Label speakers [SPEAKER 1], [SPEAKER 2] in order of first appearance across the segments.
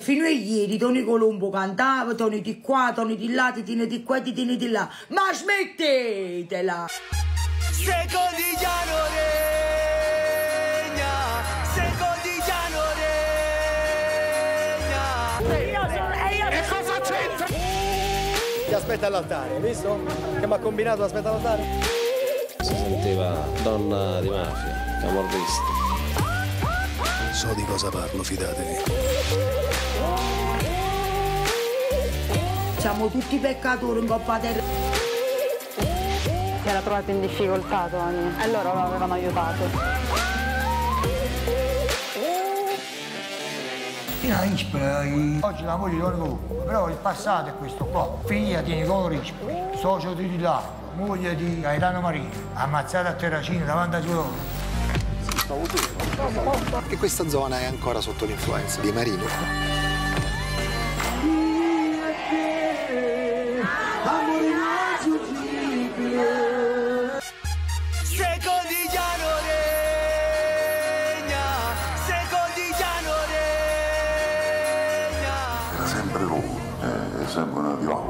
[SPEAKER 1] Fino a ieri Tony Colombo cantava, Tony di qua, Tony di là, Titine di qua, Titine di là. Ma smettetela!
[SPEAKER 2] Se Codigliano regna, se Codigliano regna.
[SPEAKER 3] E cosa c'entra?
[SPEAKER 4] Ti aspetta all'altare, hai visto? Che mi ha combinato aspetta all'altare?
[SPEAKER 5] Si sentiva donna di mafia, camorrista.
[SPEAKER 3] So di cosa parlo, fidatevi.
[SPEAKER 1] Siamo tutti peccatori in Coppa Terra.
[SPEAKER 6] Si era trovato in difficoltà Tony e loro lo avevano aiutato.
[SPEAKER 7] Tina Rispoli, oggi la moglie di Tony Colombo, però il passato è questo qua. Figlia di Nicola Rispoli, socio di là, moglie di Gaetano Marini, ammazzata a Terracino davanti a loro.
[SPEAKER 3] E questa zona è ancora sotto l'influenza di Marino.
[SPEAKER 2] Se Codigliano regna, se Codigliano regna.
[SPEAKER 8] Era sempre lui, sempre una diavolo.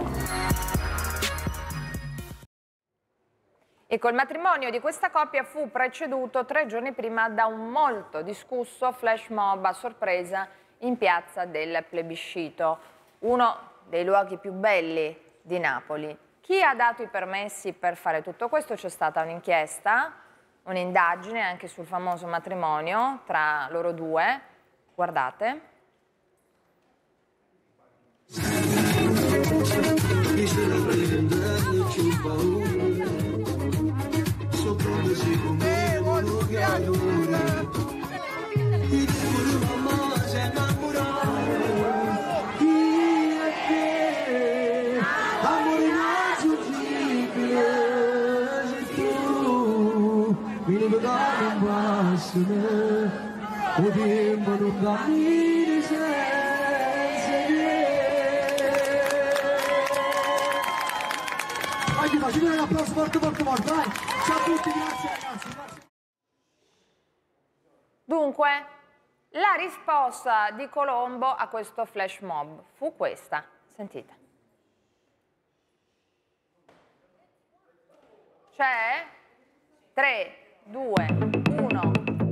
[SPEAKER 9] Ecco, il matrimonio di questa coppia fu preceduto 3 giorni prima da un molto discusso flash mob a sorpresa in piazza del Plebiscito, uno dei luoghi più belli di Napoli. Chi ha dato i permessi per fare tutto questo? C'è stata un'inchiesta, un'indagine anche sul famoso matrimonio tra loro due. Guardate.
[SPEAKER 7] Facciamo un applauso molto forte, vai! Ciao a tutti, grazie ragazzi!
[SPEAKER 9] Dunque, la risposta di Colombo a questo flash mob fu questa. Sentite. C'è? 3, 2, 1.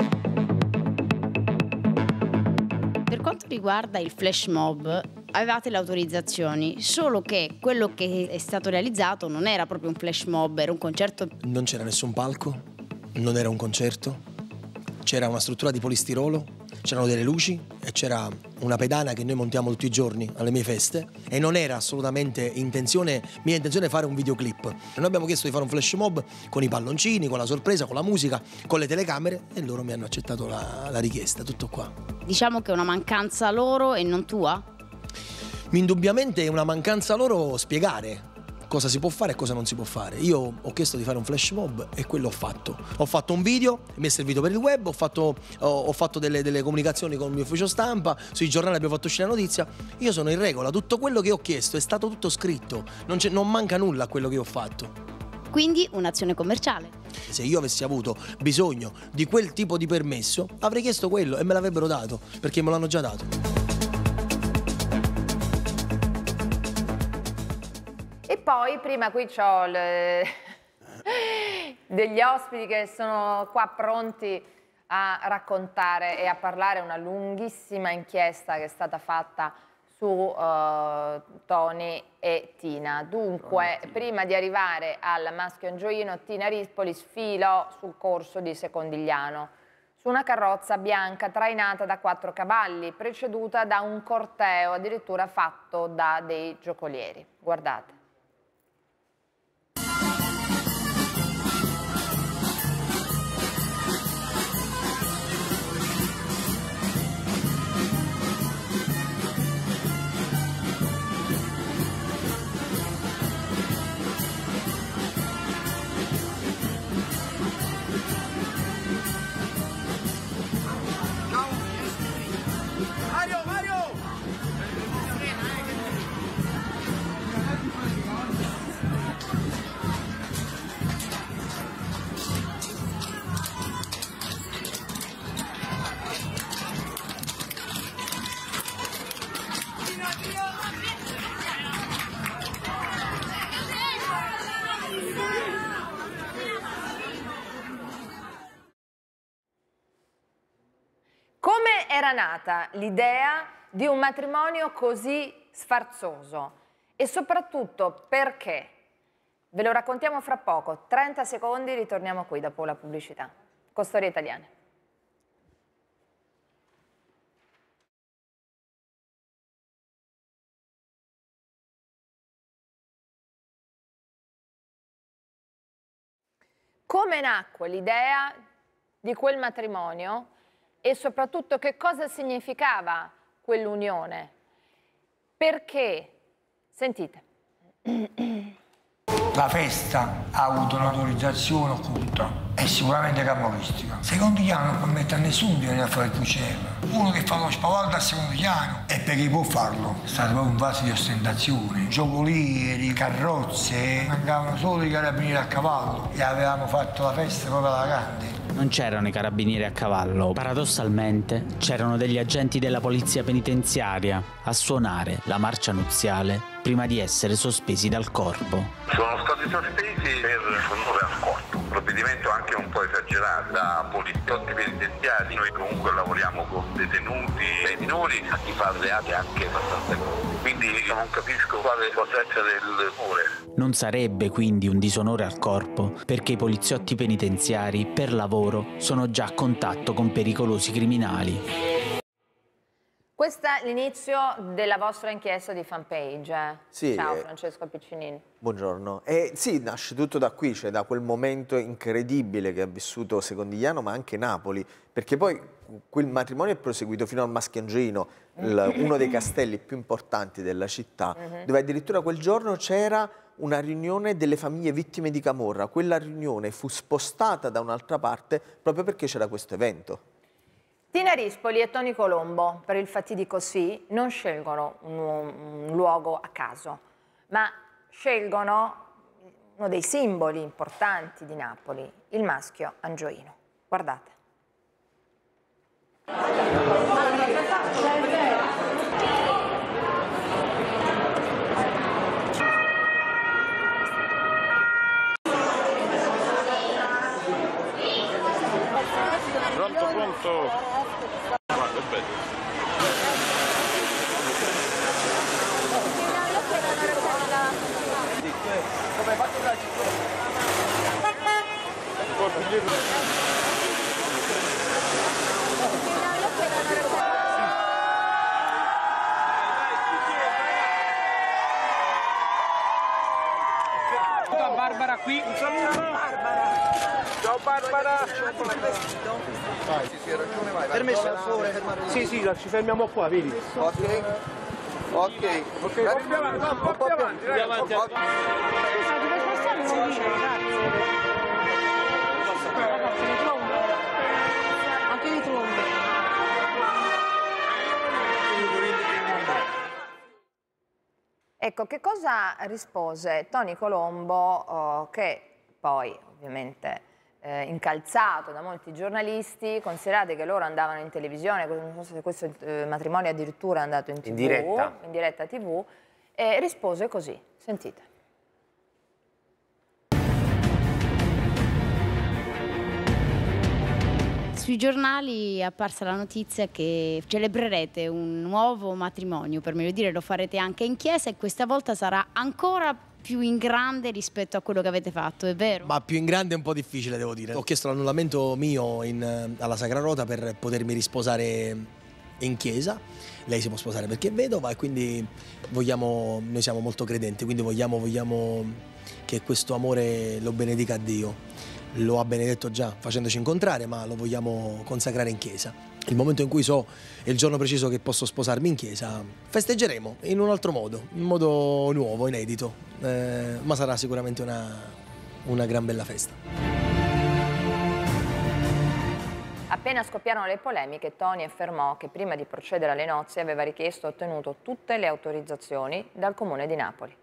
[SPEAKER 10] Per quanto riguarda il flash mob, avevate le autorizzazioni, solo che quello che è stato realizzato non era proprio un flash mob, era un concerto.
[SPEAKER 4] Non c'era nessun palco, non era un concerto, c'era una struttura di polistirolo, c'erano delle luci e c'era una pedana che noi montiamo tutti i giorni alle mie feste e non era assolutamente mia intenzione fare un videoclip. Noi abbiamo chiesto di fare un flash mob con i palloncini, con la sorpresa, con la musica, con le telecamere e loro mi hanno accettato la richiesta, tutto qua.
[SPEAKER 10] Diciamo che è una mancanza loro e non tua?
[SPEAKER 4] Indubbiamente è una mancanza loro spiegare cosa si può fare e cosa non si può fare. Io ho chiesto di fare un flash mob e quello ho fatto. Ho fatto un video, mi è servito per il web, ho fatto delle comunicazioni con il mio ufficio stampa, sui giornali abbiamo fatto uscire la notizia. Io sono in regola, tutto quello che ho chiesto è stato tutto scritto, non manca nulla a quello che ho fatto.
[SPEAKER 10] Quindi un'azione commerciale.
[SPEAKER 4] Se io avessi avuto bisogno di quel tipo di permesso, avrei chiesto quello e me l'avrebbero dato, perché me l'hanno già dato.
[SPEAKER 9] E poi, prima qui c'ho degli ospiti che sono qua pronti a raccontare e a parlare una lunghissima inchiesta che è stata fatta su Tony e Tina. Dunque, prima di arrivare al maschio angioino, Tina Rispoli sfilò sul corso di Secondigliano su una carrozza bianca trainata da 4 cavalli, preceduta da un corteo addirittura fatto da dei giocolieri. Guardate. era nata l'idea di un matrimonio così sfarzoso e soprattutto perché? Ve lo raccontiamo fra poco, 30 secondi, ritorniamo qui dopo la pubblicità. Con Storie Italiane. Come nacque l'idea di quel matrimonio e soprattutto che cosa significava quell'unione? Perché, sentite.
[SPEAKER 7] La festa ha avuto un'autorizzazione occulta e sicuramente camorristica. Secondo piano non permette a nessuno di venire a fare il pucello. Uno che fa lo spavaldo al secondo piano e perché può farlo. È stato proprio un vaso di ostentazione. Giocolieri, carrozze, mancavano solo i carabinieri a cavallo e avevamo fatto la festa proprio alla grande.
[SPEAKER 11] Non c'erano i carabinieri a cavallo, paradossalmente c'erano degli agenti della polizia penitenziaria a suonare la marcia nuziale prima di essere sospesi dal corpo.
[SPEAKER 8] Sono stati sospesi per onore al corpo, un provvedimento anche un po' esagerato da poliziotti penitenziari. Noi comunque lavoriamo con detenuti e minori a chi fa reati anche abbastanza gravi, quindi non capisco quale possa essere il onore.
[SPEAKER 11] Non sarebbe quindi un disonore al corpo, perché i poliziotti penitenziari per lavoro sono già a contatto con pericolosi criminali.
[SPEAKER 9] Questo è l'inizio della vostra inchiesta di Fanpage.
[SPEAKER 12] Sì,
[SPEAKER 9] Ciao Francesco Piccinini.
[SPEAKER 12] Buongiorno. Sì, nasce tutto da qui, cioè da quel momento incredibile che ha vissuto Secondigliano, ma anche Napoli, perché poi quel matrimonio è proseguito fino al Maschiangino, uno dei castelli più importanti della città, dove addirittura quel giorno c'era una riunione delle famiglie vittime di camorra. Quella riunione fu spostata da un'altra parte proprio perché c'era questo evento.
[SPEAKER 9] Tina Rispoli e Tony Colombo, per il fatidico sì, non scelgono un luogo a caso, ma scelgono uno dei simboli importanti di Napoli, il maschio angioino. Guardate.
[SPEAKER 13] Pronto, pronto. Guarda, è bello. Come hai fatto la Barbara qui. Un saluto. Ciao Barbara. Vai, sì, hai ragione, vai. Permesso al sole? Sì, sì, ci fermiamo qua, vedi. Ok. Ok. Ok, più avanti, un po' più avanti. Più avanti. Scusa, dove passiamo non dice, ragazzi. Anche di trombe.
[SPEAKER 9] Ecco, che cosa rispose Tony Colombo, che poi ovviamente incalzato da molti giornalisti, considerate che loro andavano in televisione, non so se questo matrimonio addirittura è andato in TV, in diretta TV, e rispose così, sentite.
[SPEAKER 10] Sui giornali è apparsa la notizia che celebrerete un nuovo matrimonio, per meglio dire lo farete anche in chiesa e questa volta sarà ancora più in grande rispetto a quello che avete fatto, è vero?
[SPEAKER 4] Ma più in grande è un po' difficile, devo dire. Ho chiesto l'annullamento mio alla Sacra Rota per potermi risposare in chiesa. Lei si può sposare perché è vedova e quindi noi siamo molto credenti, quindi vogliamo che questo amore lo benedica Dio. Lo ha benedetto già facendoci incontrare, ma lo vogliamo consacrare in chiesa. Il momento in cui so è il giorno preciso che posso sposarmi in chiesa, festeggeremo in un altro modo, in modo nuovo, inedito, ma sarà sicuramente una gran bella festa.
[SPEAKER 9] Appena scoppiarono le polemiche, Tony affermò che prima di procedere alle nozze aveva richiesto e ottenuto tutte le autorizzazioni dal Comune di Napoli.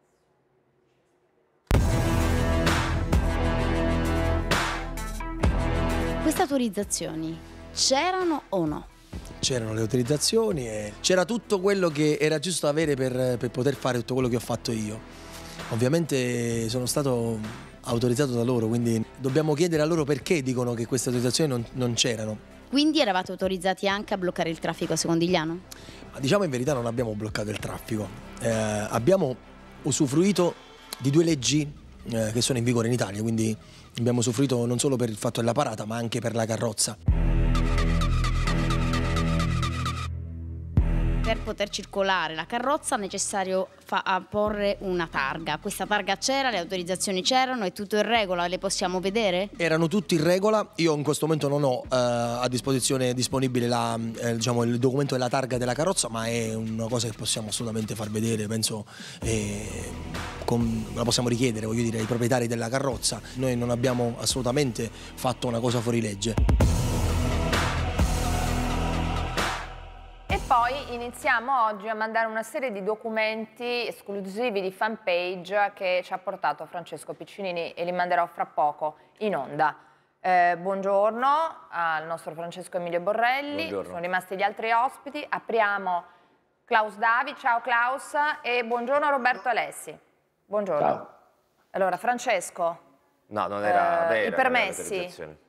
[SPEAKER 10] Queste autorizzazioni c'erano o no?
[SPEAKER 4] C'erano le autorizzazioni e c'era tutto quello che era giusto avere per poter fare tutto quello che ho fatto io. Ovviamente sono stato autorizzato da loro, quindi dobbiamo chiedere a loro perché dicono che queste autorizzazioni non c'erano.
[SPEAKER 10] quindi eravate autorizzati anche a bloccare il traffico a Secondigliano?
[SPEAKER 4] Diciamo in verità non abbiamo bloccato il traffico, abbiamo usufruito di 2 leggi che sono in vigore in Italia, quindi abbiamo usufruito non solo per il fatto della parata ma anche per la carrozza.
[SPEAKER 10] Per poter circolare la carrozza è necessario apporre una targa. Questa targa c'era, le autorizzazioni c'erano, è tutto in regola, le possiamo vedere?
[SPEAKER 4] Erano tutti in regola, io in questo momento non ho a disposizione disponibile diciamo, il documento della targa della carrozza, ma è una cosa che possiamo assolutamente far vedere, penso la possiamo richiedere, voglio dire, ai proprietari della carrozza. Noi non abbiamo assolutamente fatto una cosa fuori legge.
[SPEAKER 9] E poi iniziamo oggi a mandare una serie di documenti esclusivi di Fanpage che ci ha portato Francesco Piccinini e li manderò fra poco in onda. Buongiorno al nostro Francesco Emilio Borrelli.
[SPEAKER 14] Buongiorno.
[SPEAKER 9] Sono rimasti gli altri ospiti. Apriamo Klaus Davi. Ciao Klaus e buongiorno Roberto Alessi. Buongiorno.
[SPEAKER 14] Ciao.
[SPEAKER 9] Allora Francesco.
[SPEAKER 14] No, non era vera.
[SPEAKER 9] I permessi?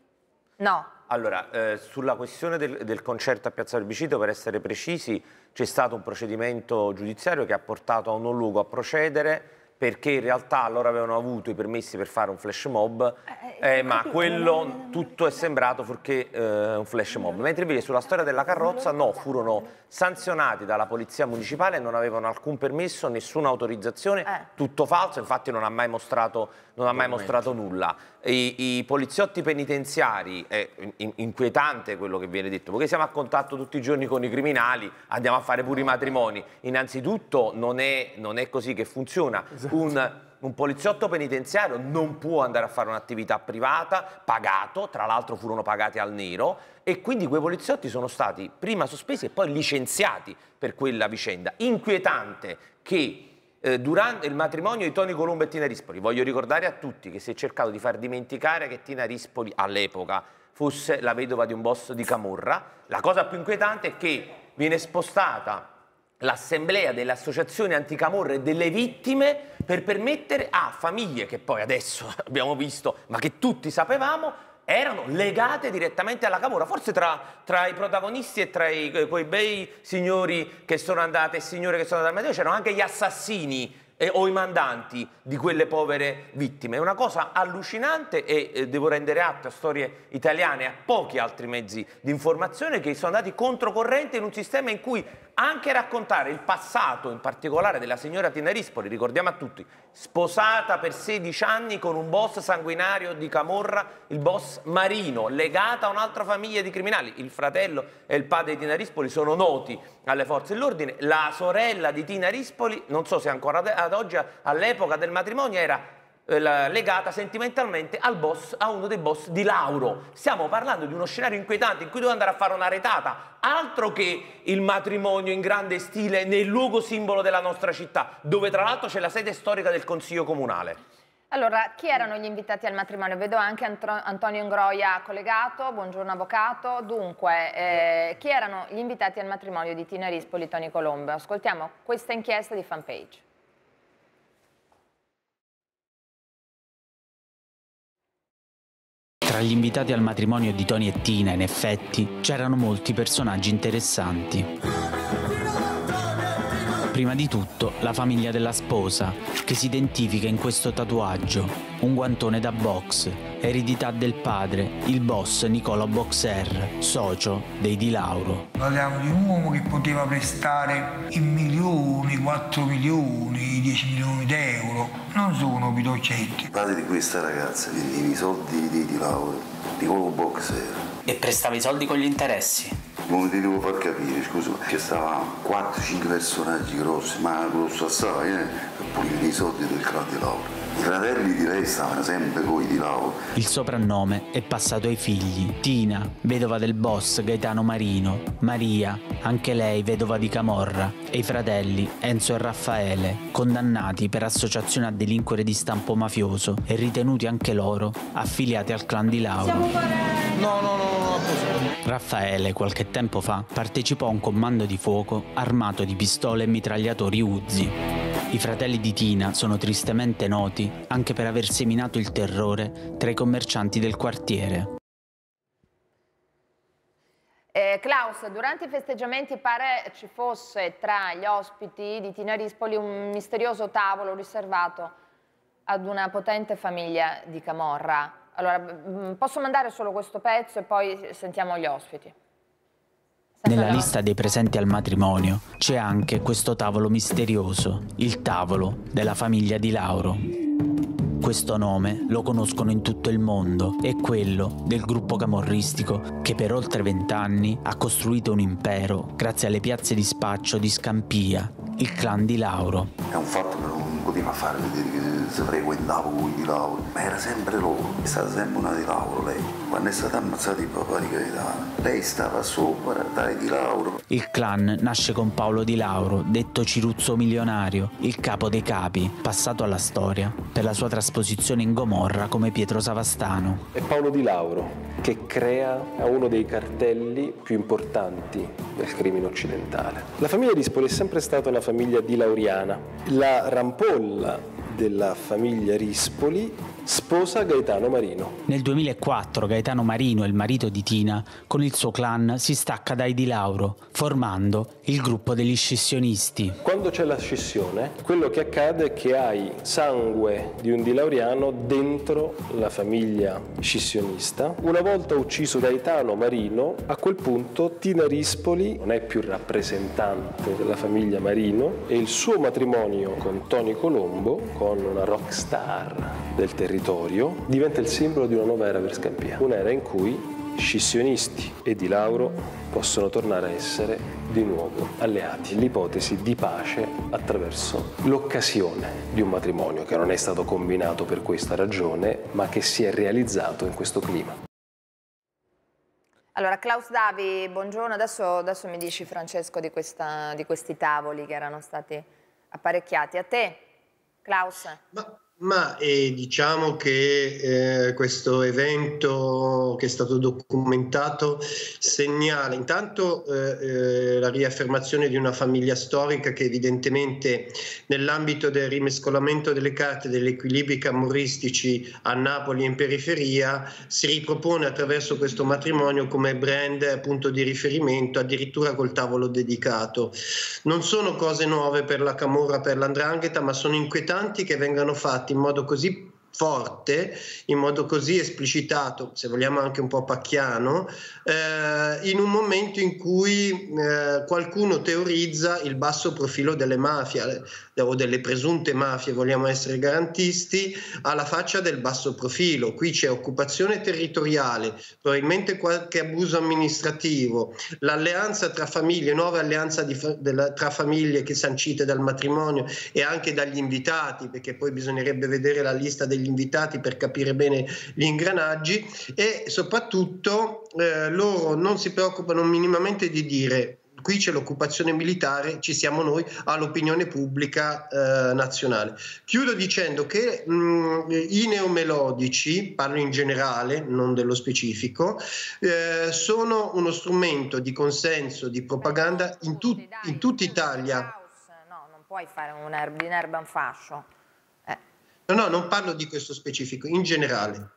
[SPEAKER 9] No.
[SPEAKER 14] Allora, sulla questione del concerto a Piazza Plebiscito, per essere precisi, c'è stato un procedimento giudiziario che ha portato a un non luogo a procedere, perché in realtà loro avevano avuto i permessi per fare un flash mob, ma quello tutto è sembrato fuorché un flash mob. Mentre invece sulla storia della carrozza no, furono sanzionati dalla polizia municipale, non avevano alcun permesso, nessuna autorizzazione, tutto falso, infatti non ha mai mostrato nulla. I poliziotti penitenziari, è inquietante quello che viene detto, perché siamo a contatto tutti i giorni con i criminali, andiamo a fare pure i matrimoni. Innanzitutto non è così che funziona. Un poliziotto penitenziario non può andare a fare un'attività privata, pagato, tra l'altro furono pagati al nero, e quindi quei poliziotti sono stati prima sospesi e poi licenziati per quella vicenda. Inquietante che durante il matrimonio di Tony Colombo e Tina Rispoli, voglio ricordare a tutti che si è cercato di far dimenticare che Tina Rispoli all'epoca fosse la vedova di un boss di camorra. La cosa più inquietante è che viene spostata l'assemblea delle associazioni anticamorra e delle vittime per permettere a famiglie che poi adesso abbiamo visto, ma che tutti sapevamo, erano legate direttamente alla camorra. Forse tra i protagonisti e tra quei bei signori che sono andate e signore che sono andate al Matteo c'erano anche gli assassini o i mandanti di quelle povere vittime. È una cosa allucinante e devo rendere atto a Storie Italiane e a pochi altri mezzi di informazione che sono andati controcorrente in un sistema in cui anche raccontare il passato, in particolare della signora Tina Rispoli, ricordiamo a tutti, sposata per 16 anni con un boss sanguinario di camorra, il boss Marino, legata a un'altra famiglia di criminali. Il fratello e il padre di Tina Rispoli sono noti alle forze dell'ordine. La sorella di Tina Rispoli, non so se ancora ad oggi, all'epoca del matrimonio era legata sentimentalmente a uno dei boss di Lauro. Stiamo parlando di uno scenario inquietante in cui devo andare a fare una retata, altro che il matrimonio in grande stile nel luogo simbolo della nostra città, dove tra l'altro c'è la sede storica del Consiglio Comunale.
[SPEAKER 9] Allora, chi erano gli invitati al matrimonio? Vedo anche Antonio Ingroia collegato, buongiorno avvocato. Dunque, chi erano gli invitati al matrimonio di Tina Rispoli e Tony Colombo? Ascoltiamo questa inchiesta di Fanpage.
[SPEAKER 11] Tra gli invitati al matrimonio di Tony e Tina, in effetti, c'erano molti personaggi interessanti. Prima di tutto, la famiglia della sposa, che si identifica in questo tatuaggio, un guantone da box, eredità del padre, il boss Nicola Boxer, socio dei Di Lauro.
[SPEAKER 7] Parliamo di un uomo che poteva prestare in milioni, 4 milioni, 10 milioni di euro. Non sono pidocchetti.
[SPEAKER 3] Il padre di questa ragazza vendeva i soldi di Di Lauro, Nicola Boxer.
[SPEAKER 11] E prestava i soldi con gli interessi.
[SPEAKER 3] Come ti devo far capire, scusa, che stavano 4-5 personaggi grossi, ma grosso assai, per pulire i soldi del clan Di Lauro. I fratelli di lei stavano sempre con i Di Lauro.
[SPEAKER 11] Il soprannome è passato ai figli. Tina, vedova del boss Gaetano Marino, Maria, anche lei vedova di camorra, e i fratelli Enzo e Raffaele, condannati per associazione a delinquere di stampo mafioso e ritenuti anche loro affiliati al clan Di Lauro.
[SPEAKER 4] No.
[SPEAKER 11] Raffaele, qualche tempo fa, partecipò a un comando di fuoco armato di pistole e mitragliatori Uzi. I fratelli di Tina sono tristemente noti anche per aver seminato il terrore tra i commercianti del quartiere.
[SPEAKER 9] Klaus, durante i festeggiamenti pare ci fosse tra gli ospiti di Tina Rispoli un misterioso tavolo riservato ad una potente famiglia di Camorra. Allora, posso mandare solo questo pezzo e poi sentiamo gli ospiti.
[SPEAKER 11] Nella lista dei presenti al matrimonio c'è anche questo tavolo misterioso, il tavolo della famiglia di Lauro. Questo nome lo conoscono in tutto il mondo, è quello del gruppo camorristico che per oltre 20 anni ha costruito un impero grazie alle piazze di spaccio di Scampia, il clan di Lauro.
[SPEAKER 3] È un fatto che non poteva fare vedere che si frequentava con di Lauro, ma era sempre loro, è stata sempre una di Lauro lei. Quando è stata ammazzata il papà di Gaetano, lei stava sopra, dai di Lauro.
[SPEAKER 11] Il clan nasce con Paolo Di Lauro, detto Ciruzzo Milionario, il capo dei capi, passato alla storia per la sua trasposizione in Gomorra come Pietro Savastano.
[SPEAKER 15] È Paolo Di Lauro che crea uno dei cartelli più importanti del crimine occidentale. La famiglia Rispoli è sempre stata una famiglia dilauriana. La rampolla della famiglia Rispoli sposa Gaetano Marino.
[SPEAKER 11] Nel 2004 Gaetano Marino, il marito di Tina, con il suo clan si stacca dai Di Lauro, formando il gruppo degli scissionisti.
[SPEAKER 15] Quando c'è la scissione, quello che accade è che hai sangue di un dilauriano dentro la famiglia scissionista. Una volta ucciso Gaetano Marino, a quel punto Tina Rispoli non è più rappresentante della famiglia Marino e il suo matrimonio con Tony Colombo, con una rock star del territorio, diventa il simbolo di una nuova era per Scampia, un'era in cui scissionisti e Di Lauro possono tornare a essere di nuovo alleati. L'ipotesi di pace attraverso l'occasione di un matrimonio che non è stato combinato per questa ragione, ma che si è realizzato in questo clima.
[SPEAKER 9] Allora, Klaus Davi, buongiorno. Adesso mi dici, Francesco, di questi tavoli che erano stati apparecchiati. A te, Klaus?
[SPEAKER 16] Diciamo che questo evento che è stato documentato segnala intanto la riaffermazione di una famiglia storica che evidentemente nell'ambito del rimescolamento delle carte degli equilibri camorristici a Napoli e in periferia si ripropone attraverso questo matrimonio come brand, punto di riferimento, addirittura col tavolo dedicato. Non sono cose nuove per la Camorra, per l''ndrangheta, ma sono inquietanti che vengano fatti in modo così forte, in modo così esplicitato, se vogliamo anche un po' pacchiano, in un momento in cui qualcuno teorizza il basso profilo delle mafie o delle presunte mafie, vogliamo essere garantisti, alla faccia del basso profilo. Qui c'è occupazione territoriale, probabilmente qualche abuso amministrativo, l'alleanza tra famiglie, nuova alleanza tra famiglie che sancite dal matrimonio e anche dagli invitati, perché poi bisognerebbe vedere la lista degli invitati per capire bene gli ingranaggi, e soprattutto loro non si preoccupano minimamente di dire qui c'è l'occupazione militare, ci siamo noi, all'opinione pubblica nazionale. Chiudo dicendo che i neomelodici, parlo in generale, non dello specifico, sono uno strumento di consenso, di propaganda in tutta Italia.
[SPEAKER 9] No, non puoi fare un erba fascio.
[SPEAKER 16] No, non parlo di questo specifico, in generale.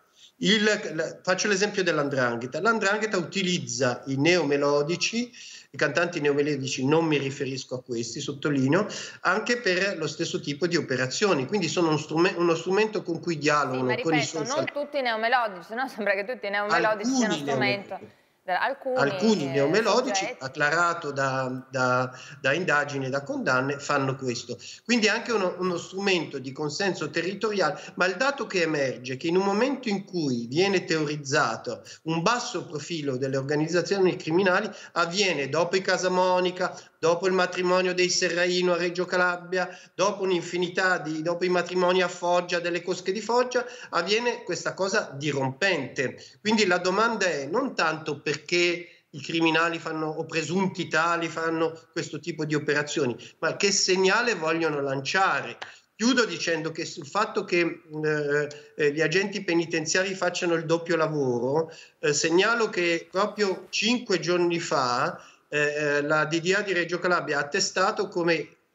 [SPEAKER 16] Faccio l'esempio dell''ndrangheta. L''ndrangheta utilizza i neomelodici, i cantanti neomelodici, non mi riferisco a questi, sottolineo, anche per lo stesso tipo di operazioni, quindi sono uno strumento con cui dialogano.
[SPEAKER 9] Ma ripeto,
[SPEAKER 16] con i social.
[SPEAKER 9] non tutti i neomelodici, no? Sembra che tutti i neomelodici siano strumento. Alcuni
[SPEAKER 16] neomelodici,
[SPEAKER 9] soggetti,
[SPEAKER 16] acclarato da indagini e da condanne, fanno questo. Quindi anche uno strumento di consenso territoriale, ma il dato che emerge è che in un momento in cui viene teorizzato un basso profilo delle organizzazioni criminali, avviene dopo i Casamonica, dopo il matrimonio dei Serraino a Reggio Calabria, dopo un'infinità dopo i matrimoni a Foggia, delle cosche di Foggia, avviene questa cosa dirompente. Quindi la domanda è non tanto perché i criminali o presunti tali fanno questo tipo di operazioni, ma che segnale vogliono lanciare. Chiudo dicendo che sul fatto che gli agenti penitenziari facciano il doppio lavoro, segnalo che proprio 5 giorni fa la DDA di Reggio Calabria ha attestato come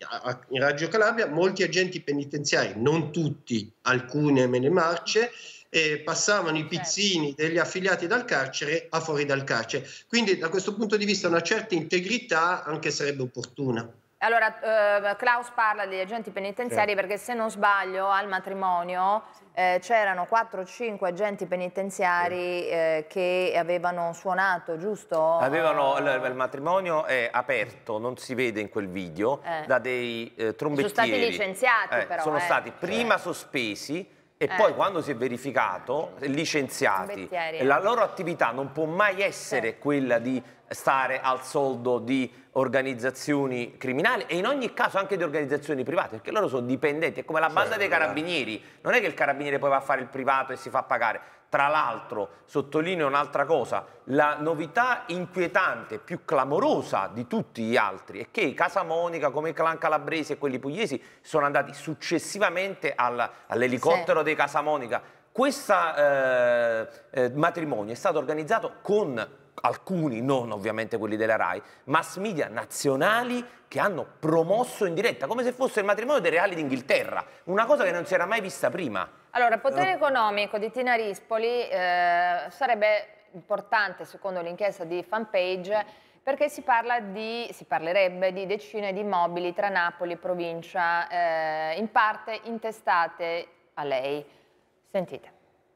[SPEAKER 16] in Reggio Calabria molti agenti penitenziari, non tutti, alcune nelle marce, passavano i pizzini degli affiliati dal carcere a fuori dal carcere. Quindi da questo punto di vista una certa integrità anche sarebbe opportuna.
[SPEAKER 9] Allora, Klaus parla degli agenti penitenziari perché se non sbaglio al matrimonio c'erano 4 o 5 agenti penitenziari che avevano suonato, giusto?
[SPEAKER 14] Il matrimonio è aperto, non si vede in quel video, da dei trombettieri.
[SPEAKER 9] Sono stati licenziati però.
[SPEAKER 14] Sono stati prima sospesi e poi quando si è verificato licenziati. La loro attività non può mai essere quella di stare al soldo di organizzazioni criminali e in ogni caso anche di organizzazioni private, perché loro sono dipendenti, è come la banda dei carabinieri, non è che il carabiniere poi va a fare il privato e si fa pagare. Tra l'altro, sottolineo un'altra cosa, la novità inquietante, più clamorosa di tutti gli altri, è che i Casamonica, come i clan calabresi e quelli pugliesi, sono andati successivamente all'elicottero dei Casamonica. Questo matrimonio è stato organizzato con alcuni, non ovviamente quelli della RAI, mass media nazionali che hanno promosso in diretta, come se fosse il matrimonio dei reali d'Inghilterra, una cosa che non si era mai vista prima.
[SPEAKER 9] Allora, il potere economico di Tina Rispoli sarebbe importante, secondo l'inchiesta di Fanpage, perché si parlerebbe di decine di immobili tra Napoli e provincia, in parte intestate a lei. Sentite.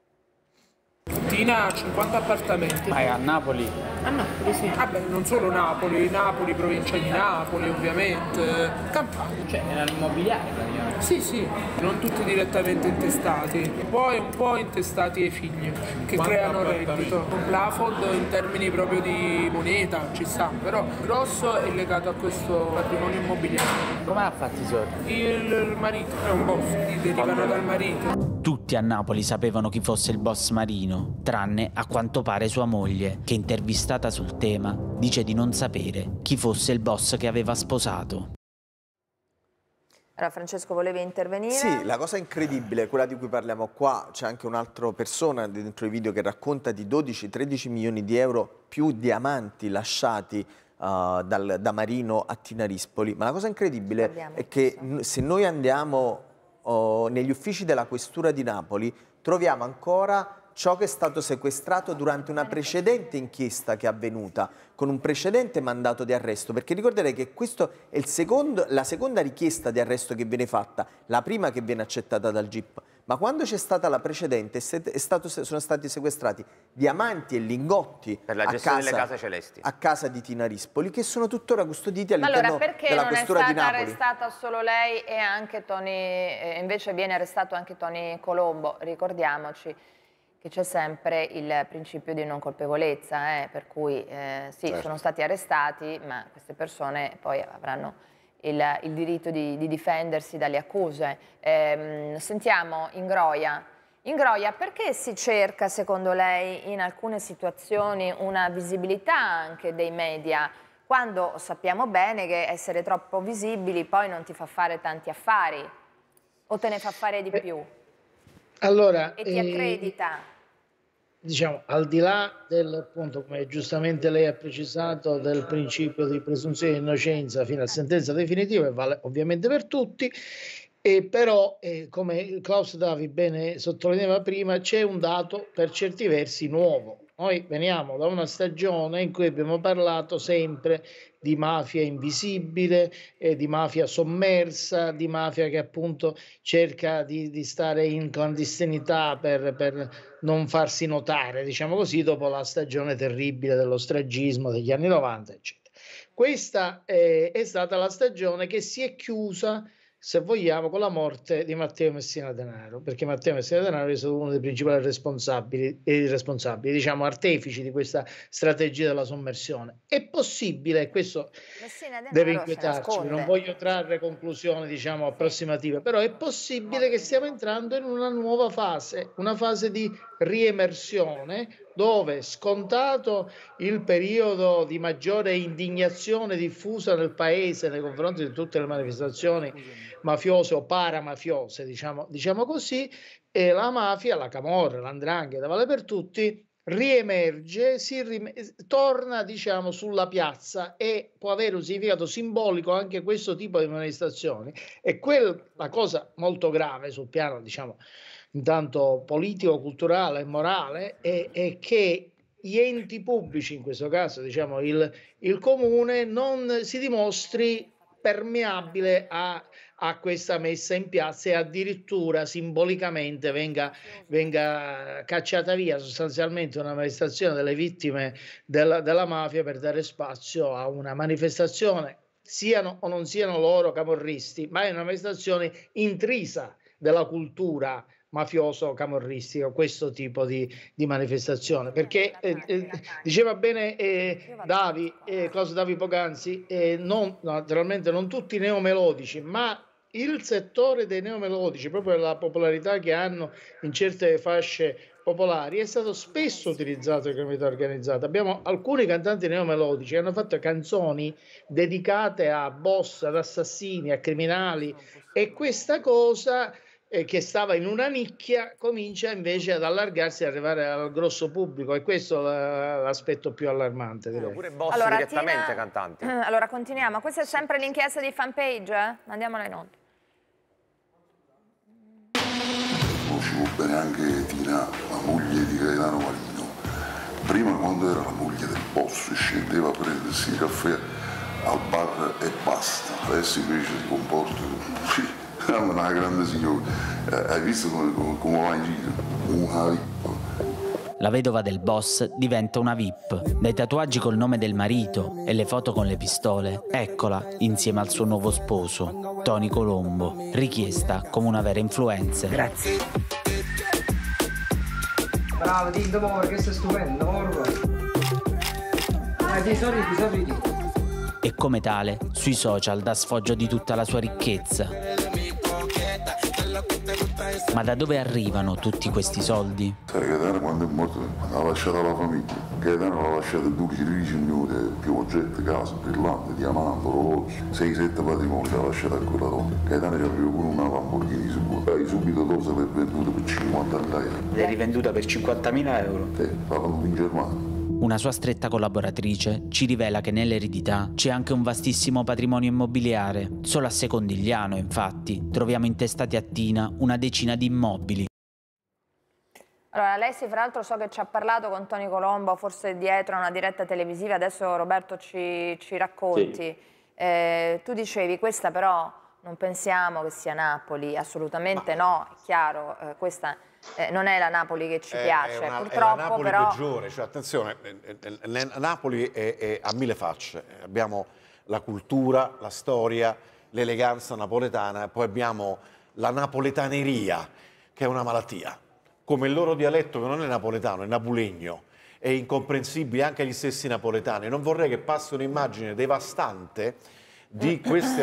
[SPEAKER 17] Tina ha 50 appartamenti.
[SPEAKER 18] Ma è a Napoli?
[SPEAKER 17] A Napoli, sì. Vabbè, non solo Napoli, provincia di Napoli, ovviamente. Campania.
[SPEAKER 18] Cioè, nell'immobiliare praticamente?
[SPEAKER 17] Sì, sì, non tutti direttamente intestati, poi un po' intestati ai figli, che creano reddito. Un plafond in termini proprio di moneta ci sta, però grosso è legato a questo patrimonio immobiliare.
[SPEAKER 18] Come ha fatto i soldi?
[SPEAKER 17] Il marito, è un boss, derivano dal marito.
[SPEAKER 11] Tutti a Napoli sapevano chi fosse il boss Marino, tranne a quanto pare sua moglie, che intervistata sul tema dice di non sapere chi fosse il boss che aveva sposato.
[SPEAKER 9] Allora, Francesco, volevi intervenire?
[SPEAKER 12] Sì, la cosa incredibile, quella di cui parliamo qua, c'è anche un'altra persona dentro i video che racconta di 12-13 milioni di euro più diamanti lasciati da Marino a Tina Rispoli. Ma la cosa incredibile è che se noi andiamo negli uffici della Questura di Napoli, troviamo ancora ciò che è stato sequestrato durante una precedente inchiesta che è avvenuta, con un precedente mandato di arresto, perché ricorderei che questa è la seconda richiesta di arresto che viene fatta, la prima che viene accettata dal GIP, ma quando c'è stata la precedente sono stati sequestrati diamanti e lingotti
[SPEAKER 14] per la gestione delle case celesti
[SPEAKER 12] a casa di Tina Rispoli, che sono tuttora custoditi all'interno della Questura di Napoli.
[SPEAKER 9] Allora, perché non è stata arrestata solo lei e anche invece viene arrestato anche Tony Colombo? Ricordiamoci che c'è sempre il principio di non colpevolezza, per cui sì, certo, sono stati arrestati, ma queste persone poi avranno il diritto di difendersi dalle accuse. Sentiamo Ingroia. Ingroia, perché si cerca, secondo lei, in alcune situazioni una visibilità anche dei media, quando sappiamo bene che essere troppo visibili poi non ti fa fare tanti affari, o te ne fa fare di più?
[SPEAKER 19] Allora,
[SPEAKER 9] e ti accredita?
[SPEAKER 19] Diciamo, al di là del, appunto, come giustamente lei ha precisato, del principio di presunzione di innocenza fino a sentenza definitiva, e vale ovviamente per tutti, però, come Klaus Davi bene sottolineava prima, c'è un dato per certi versi nuovo. Noi veniamo da una stagione in cui abbiamo parlato sempre di mafia invisibile, di mafia sommersa, di mafia che appunto cerca di stare in clandestinità per non farsi notare, diciamo così, dopo la stagione terribile dello stragismo degli anni 90, eccetera. Questa è stata la stagione che si è chiusa, se vogliamo, con la morte di Matteo Messina Denaro, perché Matteo Messina Denaro è stato uno dei principali responsabili, diciamo artefici di questa strategia della sommersione. È possibile, e questo deve inquietarci, non voglio trarre conclusioni, diciamo, approssimative, però è possibile che stiamo entrando in una nuova fase, una fase di riemersione, dove, scontato il periodo di maggiore indignazione diffusa nel paese nei confronti di tutte le manifestazioni mafiose o paramafiose, diciamo così, e la mafia, la camorra, l''ndrangheta, vale per tutti, riemerge, torna diciamo sulla piazza e può avere un significato simbolico anche questo tipo di manifestazioni. E la cosa molto grave sul piano diciamo intanto politico, culturale e morale è che gli enti pubblici, in questo caso diciamo il comune, non si dimostri permeabile a questa messa in piazza e addirittura simbolicamente venga cacciata via sostanzialmente una manifestazione delle vittime della mafia per dare spazio a una manifestazione, siano o non siano loro camorristi, ma è una manifestazione intrisa della cultura mafioso-camorristica, questo tipo di manifestazione, perché diceva bene Klaus Davi poc'anzi, naturalmente non tutti i neomelodici, ma il settore dei neomelodici, proprio la popolarità che hanno in certe fasce popolari, è stato spesso utilizzato in criminalità organizzata. Abbiamo alcuni cantanti neomelodici che hanno fatto canzoni dedicate a boss, ad assassini, a criminali, e questa cosa che stava in una nicchia comincia invece ad allargarsi e arrivare al grosso pubblico, e questo è l'aspetto più allarmante, direi.
[SPEAKER 14] Pure boss direttamente cantanti.
[SPEAKER 9] Allora continuiamo, questa è sempre l'inchiesta di Fanpage, andiamola in onda.
[SPEAKER 3] Conoscevo bene anche Tina, la moglie di Gaetano Marino. Prima, quando era la moglie del boss, scendeva a prendersi il caffè al bar e basta. Adesso invece si comporta una grande signora. Hai visto come va in giro? Una VIP.
[SPEAKER 11] La vedova del boss diventa una VIP. Dai tatuaggi col nome del marito e le foto con le pistole, eccola insieme al suo nuovo sposo, Tony Colombo, richiesta come una vera influencer.
[SPEAKER 20] Grazie. Bravo, ti amore, che sei stupendo, amore. Ti
[SPEAKER 11] E come tale, sui social dà sfoggio di tutta la sua ricchezza. Ma da dove arrivano tutti questi soldi?
[SPEAKER 3] Sai, Gaetano quando è morto ha lasciato la famiglia. Gaetano l'ha lasciato 12 milioni più oggetti, case, brillante, diamanti, orologi, 6-7 patrimoni l'ha lasciato a quella donna. Gaetano aveva pure una Lamborghini sicura. Hai subito dopo l'ha venduta per 50.000 euro.
[SPEAKER 11] L'hai rivenduta per 50.000 euro?
[SPEAKER 3] Sì, l'ha venduta in Germania.
[SPEAKER 11] Una sua stretta collaboratrice ci rivela che nell'eredità c'è anche un vastissimo patrimonio immobiliare. Solo a Secondigliano, infatti, troviamo intestati a Tina una decina di immobili.
[SPEAKER 9] Allora, Alessi, fra l'altro so che ci ha parlato con Tony Colombo, forse dietro a una diretta televisiva, adesso Roberto ci racconti. Sì. Tu dicevi, questa però non pensiamo che sia Napoli, assolutamente no, è chiaro, questa non è la Napoli che ci piace, purtroppo. È la Napoli però
[SPEAKER 21] peggiore, cioè, attenzione, Napoli è a mille facce, abbiamo la cultura, la storia, l'eleganza napoletana, e poi abbiamo la napoletaneria, che è una malattia, come il loro dialetto che non è napoletano, è napulegno, è incomprensibile anche agli stessi napoletani. Non vorrei che passi un'immagine devastante di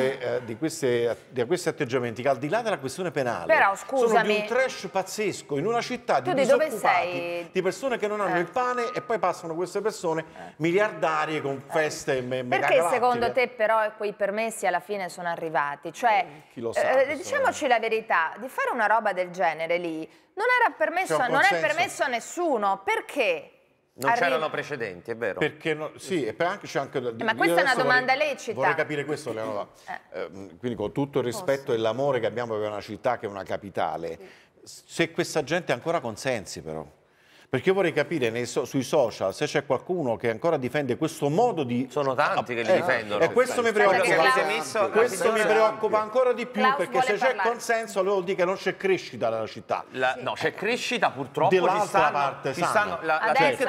[SPEAKER 21] questi atteggiamenti che, al di là della questione penale,
[SPEAKER 9] però, scusami,
[SPEAKER 21] sono di un trash pazzesco in una città di disoccupati, di persone che non hanno il pane, e poi passano queste persone miliardarie con feste
[SPEAKER 9] Perché secondo te però quei permessi alla fine sono arrivati? Cioè,
[SPEAKER 21] chi lo sa,
[SPEAKER 9] diciamoci la verità, di fare una roba del genere lì non era permesso, non è permesso a nessuno. Perché?
[SPEAKER 14] Non c'erano precedenti, è vero?
[SPEAKER 21] Perché sì, e anche c'è anche
[SPEAKER 9] ma questa è una domanda lecita.
[SPEAKER 21] Vorrei capire questo, Leonora. Quindi con tutto il rispetto e l'amore che abbiamo per una città che è una capitale, se questa gente ha ancora consensi però. Perché io vorrei capire sui social se c'è qualcuno che ancora difende questo modo di...
[SPEAKER 14] Sono tanti che li difendono.
[SPEAKER 21] E questo mi preoccupa. Questo mi preoccupa ancora di più, perché se c'è consenso allora vuol dire che non c'è crescita nella città.
[SPEAKER 14] No, c'è crescita purtroppo.
[SPEAKER 21] Dell'altra parte,
[SPEAKER 14] la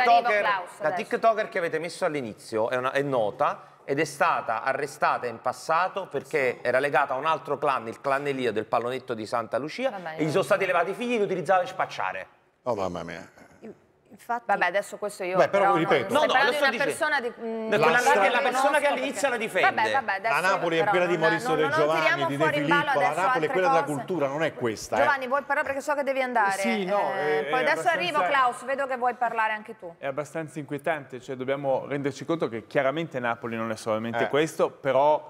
[SPEAKER 14] TikToker che avete messo all'inizio è nota ed è stata arrestata in passato perché era legata a un altro clan, il clan Elia del Pallonetto di Santa Lucia, e gli sono stati levati i figli e li utilizzava per spacciare.
[SPEAKER 21] Oh mamma mia.
[SPEAKER 9] Infatti, vabbè, adesso questo io
[SPEAKER 21] però ripeto,
[SPEAKER 9] no, lo sto dicendo. Persona di,
[SPEAKER 14] la persona che all'inizio la difende.
[SPEAKER 9] Vabbè,
[SPEAKER 21] la Napoli è quella di Maurizio De Giovanni, di De Filippo, la Napoli è quella della cultura, non è questa.
[SPEAKER 9] Giovanni, vuoi parlare perché so che devi andare?
[SPEAKER 22] Sì, no,
[SPEAKER 9] poi adesso arrivo, Klaus, vedo che vuoi parlare anche tu.
[SPEAKER 22] È abbastanza inquietante, cioè dobbiamo renderci conto che chiaramente Napoli non è solamente questo, però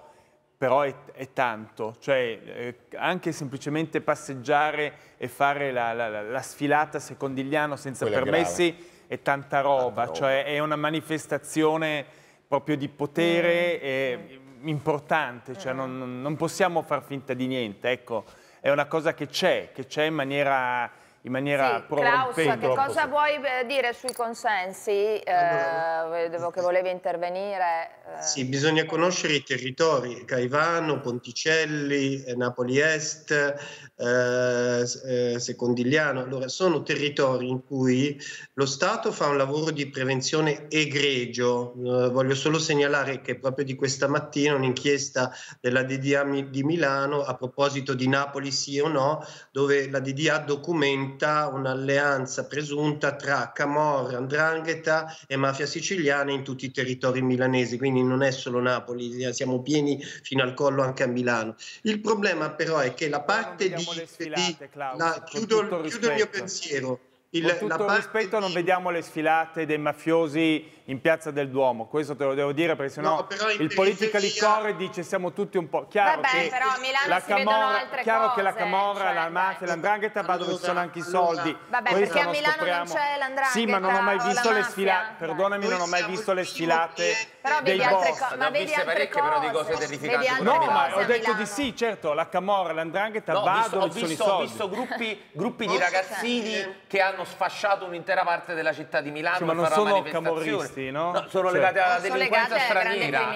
[SPEAKER 22] è tanto, cioè anche semplicemente passeggiare e fare la sfilata a Secondigliano senza permessi è tanta roba, cioè è una manifestazione proprio di potere importante, cioè non possiamo far finta di niente, ecco, è una cosa che c'è in maniera
[SPEAKER 9] Klaus, che cosa vuoi dire sui consensi? Vedevo che volevi intervenire.
[SPEAKER 16] Sì, bisogna conoscere i territori, Caivano, Ponticelli, Napoli Est, Secondigliano. Allora, sono territori in cui lo Stato fa un lavoro di prevenzione egregio. Voglio solo segnalare che proprio di questa mattina un'inchiesta della DDA di Milano a proposito di Napoli sì o no, dove la DDA documenta un'alleanza presunta tra Camorra, 'Ndrangheta e mafia siciliana in tutti i territori milanesi, quindi non è solo Napoli, siamo pieni fino al collo anche a Milano. Il problema però è che la parte chiudo il mio pensiero.
[SPEAKER 22] Con tutto il rispetto non vediamo le sfilate dei mafiosi in Piazza del Duomo, questo te lo devo dire perché sennò il politically correct dice siamo tutti un po'... Chiaro che
[SPEAKER 9] però a Milano
[SPEAKER 22] la
[SPEAKER 9] si vedono altre
[SPEAKER 22] chiaro
[SPEAKER 9] cose,
[SPEAKER 22] che la Camorra,
[SPEAKER 9] cioè,
[SPEAKER 22] la mafia, l''ndrangheta va dove ci sono anche i soldi.
[SPEAKER 9] Vabbè, perché a Milano non c'è l''ndrangheta.
[SPEAKER 22] Sì, ma non ho mai visto le sfilate,
[SPEAKER 9] mafia.
[SPEAKER 22] perdonami, non ho mai visto le sfilate
[SPEAKER 9] però
[SPEAKER 22] dei
[SPEAKER 9] vedi altre
[SPEAKER 22] boss.
[SPEAKER 9] cose, ma vedi altre cose.
[SPEAKER 22] No, ma ho detto di sì, certo, la Camorra, l''ndrangheta va dove ci sono i soldi.
[SPEAKER 14] Ho visto gruppi di ragazzini che hanno sfasciato un'intera parte della città di Milano
[SPEAKER 22] ma non sono camorristi, no?
[SPEAKER 14] No, sono legati alla delinquenza straniera.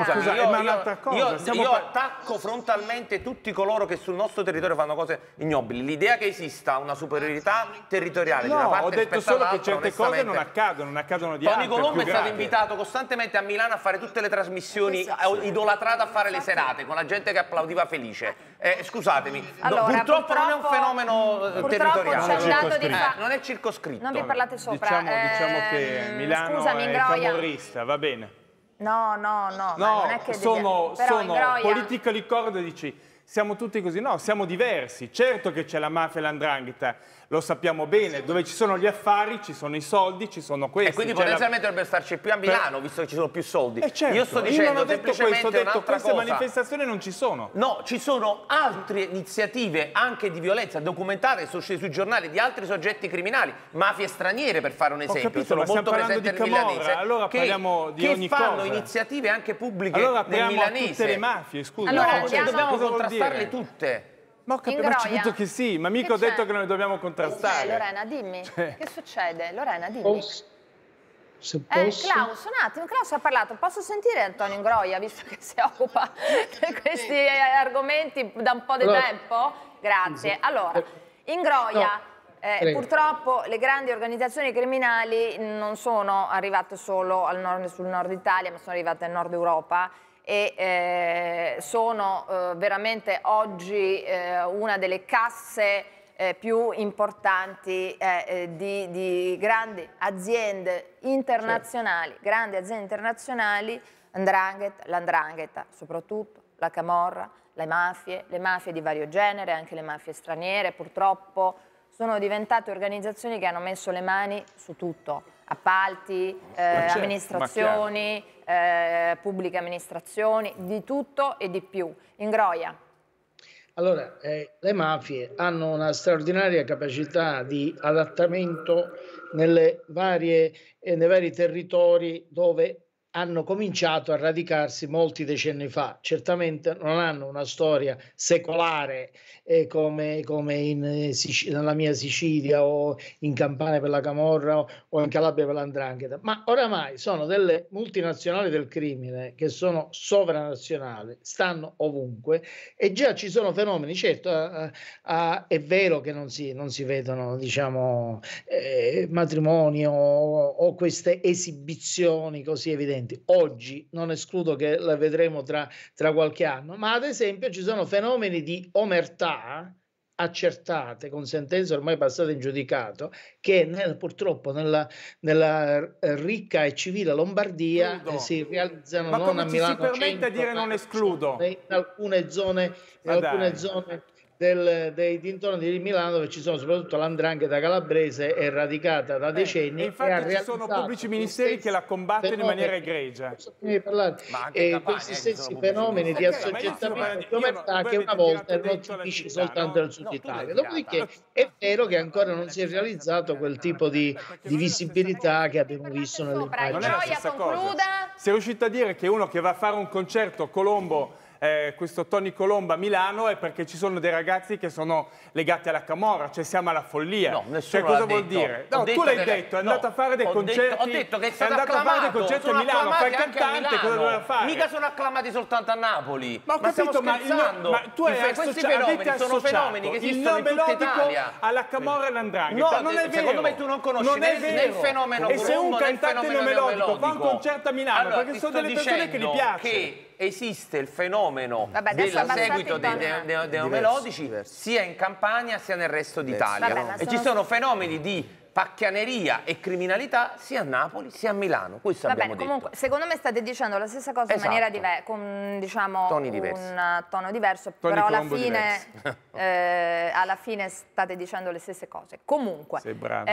[SPEAKER 14] Io attacco frontalmente tutti coloro che sul nostro territorio fanno cose ignobili. L'idea che esista una superiorità territoriale di una parte
[SPEAKER 22] ho detto solo che
[SPEAKER 14] all'altra,
[SPEAKER 22] certe cose non accadono di
[SPEAKER 14] Tony
[SPEAKER 22] altre,
[SPEAKER 14] Colombo è
[SPEAKER 22] più
[SPEAKER 14] stato
[SPEAKER 22] gravi.
[SPEAKER 14] invitato costantemente a Milano a fare tutte le trasmissioni, idolatrato a fare le serate con la gente che applaudiva felice. Scusatemi,
[SPEAKER 9] Allora,
[SPEAKER 14] purtroppo non è un fenomeno territoriale,
[SPEAKER 9] c'è un dato di
[SPEAKER 14] non è circoscritto.
[SPEAKER 9] Non vi parlate sopra.
[SPEAKER 22] Diciamo che Milano
[SPEAKER 9] scusami,
[SPEAKER 22] è
[SPEAKER 9] Ingroia.
[SPEAKER 22] camorrista, va bene.
[SPEAKER 9] No, non è che
[SPEAKER 22] sono
[SPEAKER 9] Ingroia.
[SPEAKER 22] politically correct, dici, siamo tutti così, no, siamo diversi. Certo che c'è la mafia e l''ndrangheta, lo sappiamo bene, dove ci sono gli affari, ci sono i soldi, ci sono questi.
[SPEAKER 14] E quindi potenzialmente dovrebbe starci più a Milano, visto che ci sono più soldi.
[SPEAKER 22] Certo,
[SPEAKER 14] io sto dicendo
[SPEAKER 22] non ho detto questo, ho detto queste
[SPEAKER 14] cosa.
[SPEAKER 22] manifestazioni non ci sono.
[SPEAKER 14] No, ci sono altre iniziative anche di violenza documentate sui giornali di altri soggetti criminali, mafie straniere per fare un esempio,
[SPEAKER 22] capito,
[SPEAKER 14] sono
[SPEAKER 22] ma stiamo
[SPEAKER 14] molto
[SPEAKER 22] parlando
[SPEAKER 14] presenti
[SPEAKER 22] di
[SPEAKER 14] nel
[SPEAKER 22] Camorra,
[SPEAKER 14] milanese,
[SPEAKER 22] allora parliamo di ogni
[SPEAKER 14] che fanno
[SPEAKER 22] cosa.
[SPEAKER 14] iniziative anche pubbliche
[SPEAKER 22] allora
[SPEAKER 14] nel milanese.
[SPEAKER 22] Tutte le mafie, scusa.
[SPEAKER 9] Allora,
[SPEAKER 14] dobbiamo
[SPEAKER 22] cosa
[SPEAKER 14] contrastarle tutte.
[SPEAKER 22] Ma ho capito che sì, ma mica ho detto che non le dobbiamo contrastare.
[SPEAKER 9] Lorena, dimmi, che succede? Lorena, dimmi.
[SPEAKER 19] Se posso.
[SPEAKER 9] Klaus, un attimo, Klaus ha parlato. Posso sentire Antonio Ingroia, visto che si occupa di questi argomenti da un po' di tempo? Grazie. Allora, Ingroia, purtroppo le grandi organizzazioni criminali non sono arrivate solo sul nord Italia, ma sono arrivate al nord Europa e sono veramente oggi una delle casse più importanti di grandi aziende internazionali, l''ndrangheta soprattutto, la Camorra, le mafie di vario genere, anche le mafie straniere, purtroppo sono diventate organizzazioni che hanno messo le mani su tutto, appalti, amministrazioni, pubbliche amministrazioni, di tutto e di più. Ingroia.
[SPEAKER 19] Allora, le mafie hanno una straordinaria capacità di adattamento nei vari territori dove hanno cominciato a radicarsi molti decenni fa. Certamente non hanno una storia secolare come nella mia Sicilia o in Campania per la Camorra o in Calabria per l''ndrangheta, ma oramai sono delle multinazionali del crimine che sono sovranazionali, stanno ovunque e già ci sono fenomeni. Certo, è vero che non si vedono, diciamo, matrimoni o queste esibizioni così evidenti. Oggi non escludo che la vedremo tra qualche anno, ma ad esempio ci sono fenomeni di omertà accertate con sentenze ormai passate in giudicato che purtroppo nella ricca e civile Lombardia si realizzano.
[SPEAKER 22] Ma
[SPEAKER 19] non
[SPEAKER 22] come
[SPEAKER 19] a
[SPEAKER 22] ci
[SPEAKER 19] Milano
[SPEAKER 22] si permette a
[SPEAKER 19] centro,
[SPEAKER 22] dire non escludo?
[SPEAKER 19] in alcune zone dei dintorni di Milano, dove ci sono soprattutto l''ndrangheta calabrese, è radicata da decenni.
[SPEAKER 22] E infatti ci sono pubblici ministeri che la combattono in maniera egregia.
[SPEAKER 19] Questi stessi fenomeni di assoggettamento e omertà che una volta erano tipici soltanto del Sud Italia. Dopodiché è vero che ancora non si è realizzato quel tipo di visibilità che abbiamo visto nelle immagini.
[SPEAKER 22] Non è la stessa cosa. Si è riuscito a dire che uno che va a fare un concerto Colombo, questo Tony Colombo a Milano, è perché ci sono dei ragazzi che sono legati alla camorra, cioè siamo alla follia.
[SPEAKER 1] No, nessuno
[SPEAKER 22] cosa
[SPEAKER 1] l'ha
[SPEAKER 22] vuol
[SPEAKER 1] detto.
[SPEAKER 22] dire? No, tu l'hai detto, è andato a fare dei concerti.
[SPEAKER 1] Ho detto che è
[SPEAKER 22] è
[SPEAKER 1] stato
[SPEAKER 22] andato a fare dei concerti a Milano, fa il cantante, cosa doveva fare?
[SPEAKER 1] Mica sono acclamati soltanto a Napoli.
[SPEAKER 22] Ma ho capito,
[SPEAKER 1] stiamo scherzando.
[SPEAKER 22] ma tu hai
[SPEAKER 1] questi fenomeni sono fenomeni che esistono in tutta Italia.
[SPEAKER 22] Alla camorra e all'andrangheta.
[SPEAKER 1] No,
[SPEAKER 22] non è vero.
[SPEAKER 1] secondo me tu non conosci né il fenomeno
[SPEAKER 22] E se un
[SPEAKER 1] Colombo né il
[SPEAKER 22] cantante
[SPEAKER 1] fenomeno
[SPEAKER 22] neomelodico fa un
[SPEAKER 1] neomelodico.
[SPEAKER 22] concerto a Milano,
[SPEAKER 1] Allora,
[SPEAKER 22] perché sono delle persone che gli piace.
[SPEAKER 1] Che esiste il fenomeno
[SPEAKER 9] adesso
[SPEAKER 1] del seguito dei neomelodici sia in Campania sia nel resto d'Italia. E ci sono fenomeni di pacchianeria e criminalità sia a Napoli sia a Milano. Questo abbiamo detto.
[SPEAKER 9] Comunque, secondo me state dicendo la stessa cosa in maniera diversa, con diciamo un tono diverso, però alla fine state dicendo le stesse cose. Comunque,
[SPEAKER 22] sei brava.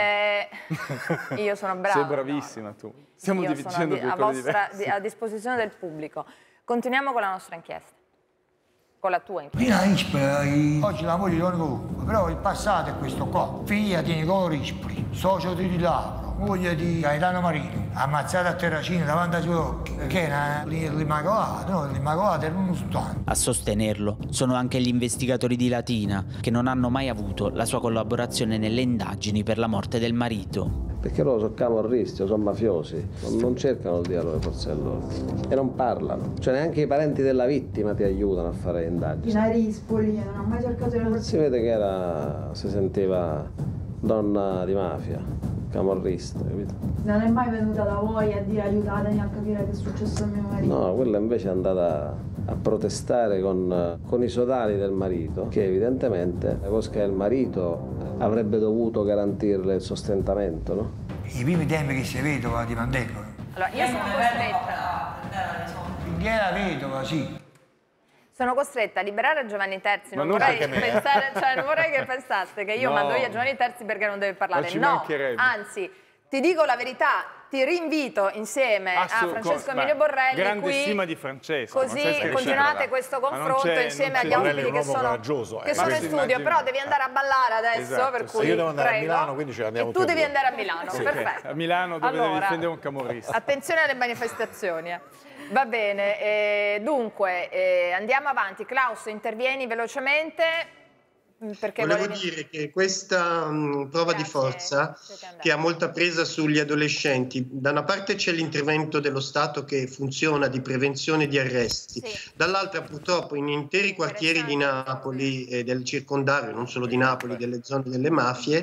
[SPEAKER 9] Io sono brava.
[SPEAKER 22] Sei bravissima tu. Stiamo dicendo due cose diverse.
[SPEAKER 9] A disposizione del pubblico. Continuiamo con la nostra inchiesta. Con la tua inchiesta.
[SPEAKER 7] Oggi la moglie di Tony Colombo, però il passato è questo qua. Figlia di Nicola Rispoli, socio di Lauro, moglie di Gaetano Marino, ammazzata a Terracina davanti ai suoi occhi, perché era l'Immacolata, no? L'Immacolata era uno stante.
[SPEAKER 11] A sostenerlo sono anche gli investigatori di Latina, che non hanno mai avuto la sua collaborazione nelle indagini per la morte del marito.
[SPEAKER 5] Perché loro sono camorristi, sono mafiosi, non cercano il dialogo alle forze dell'ordine e non parlano. Cioè neanche i parenti della vittima ti aiutano a fare indagini.
[SPEAKER 23] Pina Rispoli, non ho mai cercato di...
[SPEAKER 5] Si vede che si sentiva donna di mafia, camorrista, capito?
[SPEAKER 23] Non è mai venuta da voi a dire aiutatemi a capire che è successo a mio marito?
[SPEAKER 5] No, quella invece è andata a protestare con i sodali del marito, che evidentemente la cosa che il marito avrebbe dovuto garantirle il sostentamento, no?
[SPEAKER 7] I primi tempi che si vedova di Mandecolo.
[SPEAKER 9] Allora, io sono costretta.
[SPEAKER 7] Era vedova, sì.
[SPEAKER 9] Sono costretta a liberare Giovanni Terzi, non
[SPEAKER 22] non
[SPEAKER 9] vorrei,
[SPEAKER 22] anche me,
[SPEAKER 9] pensare, cioè, non vorrei che pensaste che io
[SPEAKER 22] No.
[SPEAKER 9] mando via Giovanni Terzi perché non deve parlare.
[SPEAKER 22] Ma ci
[SPEAKER 9] No,
[SPEAKER 22] mancherebbe.
[SPEAKER 9] anzi, ti dico la verità, ti rinvito insieme a Francesco Emilio Borrelli
[SPEAKER 22] grande
[SPEAKER 9] qui,
[SPEAKER 22] stima di Francesco.
[SPEAKER 9] così continuate questo confronto insieme agli ospiti che sono in studio, però devi andare a ballare adesso,
[SPEAKER 22] Esatto,
[SPEAKER 9] per
[SPEAKER 22] sì.
[SPEAKER 9] cui
[SPEAKER 21] Io devo andare
[SPEAKER 9] prego.
[SPEAKER 21] a Milano, quindi ce l'andiamo
[SPEAKER 9] E tu devi andare a Milano,
[SPEAKER 22] Sì,
[SPEAKER 9] perfetto.
[SPEAKER 22] a Milano dove devi
[SPEAKER 9] Allora,
[SPEAKER 22] difendere un camorrista.
[SPEAKER 9] Attenzione alle manifestazioni. Va bene, dunque andiamo avanti. Klaus, intervieni velocemente. Perché
[SPEAKER 16] Volevo dire che questa prova di forza che ha molta presa sugli adolescenti, da una parte c'è l'intervento dello Stato che funziona di prevenzione di arresti, dall'altra purtroppo in interi quartieri di Napoli e del circondario, non solo di Napoli, delle zone delle mafie,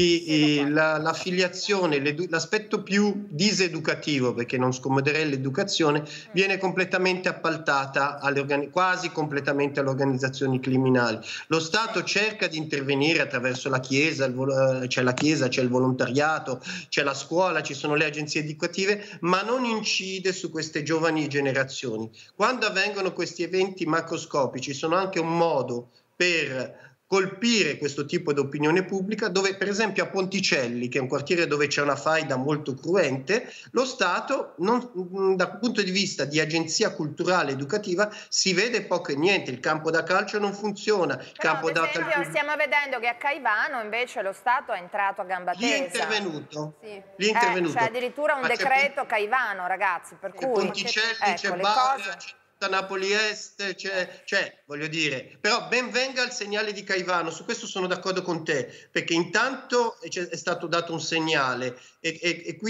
[SPEAKER 16] l'affiliazione, l'aspetto più diseducativo, perché non scomoderei l'educazione, viene completamente appaltata quasi completamente alle organizzazioni criminali. Lo Stato cerca di intervenire attraverso la Chiesa, c'è la Chiesa, c'è il volontariato, c'è la scuola, ci sono le agenzie educative, ma non incide su queste giovani generazioni. Quando avvengono questi eventi macroscopici sono anche un modo per colpire questo tipo di opinione pubblica, dove per esempio a Ponticelli, che è un quartiere dove c'è una faida molto cruente, lo Stato, dal punto di vista di agenzia culturale educativa, si vede poco e niente. Il campo da calcio non funziona.
[SPEAKER 9] Ad esempio, stiamo vedendo che a Caivano invece lo Stato è entrato a gamba tesa.
[SPEAKER 16] Lì è intervenuto.
[SPEAKER 9] Sì.
[SPEAKER 16] Lì è intervenuto.
[SPEAKER 9] C'è addirittura un
[SPEAKER 16] Ma c'è
[SPEAKER 9] decreto Caivano, ragazzi, per cui
[SPEAKER 16] Ponticelli, c'è Barra, c'è Napoli Est, c'è, voglio dire, però ben venga il segnale di Caivano, su questo sono d'accordo con te, perché intanto è stato dato un segnale e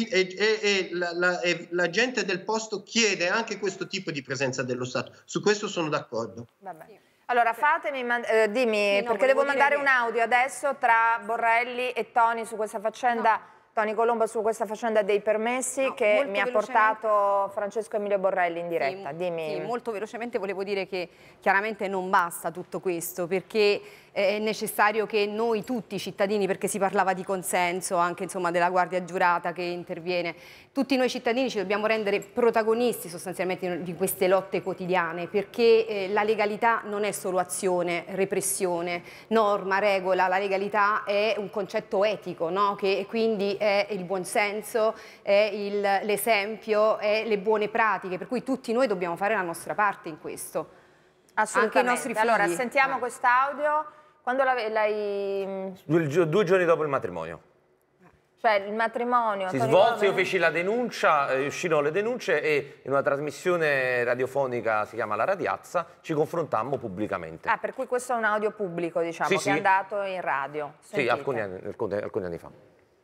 [SPEAKER 16] la gente del posto chiede anche questo tipo di presenza dello Stato, su questo sono d'accordo.
[SPEAKER 9] Vabbè. Allora fatemi, dimmi, perché devo mandare un audio adesso tra Borrelli e Toni su questa faccenda Toni Colombo su questa faccenda dei permessi che mi ha portato Francesco Emilio Borrelli in diretta. Dimmi.
[SPEAKER 2] Sì, molto velocemente volevo dire che chiaramente non basta tutto questo, perché è necessario che noi tutti i cittadini, perché si parlava di consenso anche insomma della Guardia Giurata che interviene, tutti noi cittadini ci dobbiamo rendere protagonisti sostanzialmente di queste lotte quotidiane, perché la legalità non è solo azione, repressione, norma, regola, la legalità è un concetto etico, no? Che quindi è il buonsenso, è l'esempio, è le buone pratiche, per cui tutti noi dobbiamo fare la nostra parte in questo. Anche i nostri figli.
[SPEAKER 9] Allora, sentiamo quest'audio. Quando l'hai...
[SPEAKER 14] 2 giorni dopo il matrimonio.
[SPEAKER 9] Cioè il matrimonio...
[SPEAKER 14] Si svolse, io feci la denuncia, uscirono le denunce e in una trasmissione radiofonica, si chiama La Radiazza, ci confrontammo pubblicamente.
[SPEAKER 9] Ah, per cui questo è un audio pubblico, diciamo, che è andato in radio.
[SPEAKER 14] Sì, alcuni anni fa.